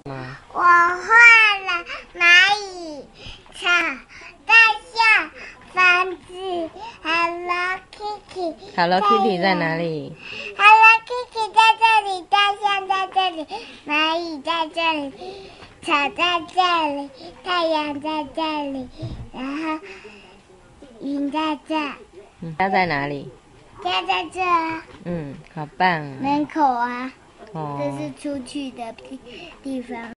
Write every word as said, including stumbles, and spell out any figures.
吗？ 我画了蚂蚁、草、大象、房子 ，Hello Kitty。Hello Kitty 在哪里 ？Hello Kitty 在这里，大象在这里，蚂蚁在这里，草在这里，太阳在这里，然后云在这。 嗯，家在哪里？ 家在这啊。 嗯，好棒啊！ 门口啊。 哦， 这是出去的地地方。